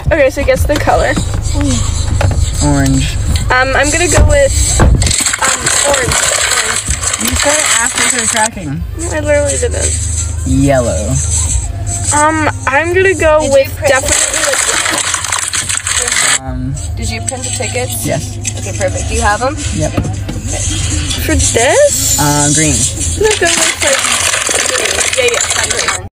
Okay, so guess the color. Orange. I'm gonna go with orange. You said it after you started tracking. No, I literally didn't. Yellow. I'm gonna go with definitely Did you print the tickets? Yes. Okay, perfect. Do you have them? Yep. for this. Green. I'm gonna go with like green. Yeah, green.